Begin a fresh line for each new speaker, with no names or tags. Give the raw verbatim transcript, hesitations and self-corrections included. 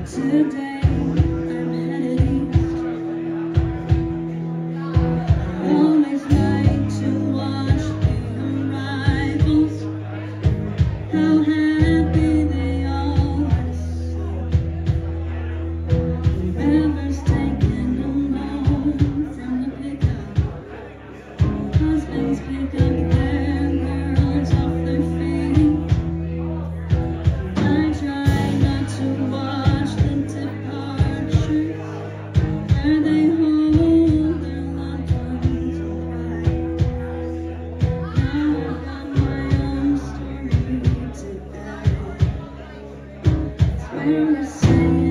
Today I'm headed east. Always like to watch the arrivals, how happy they always seem. Whoever's taking them home from the pickup, husbands pick up their girls off their feet. I try not to watch the departures, where they hold their loved ones alive. Now I've got my own story to tell. It's where we're saying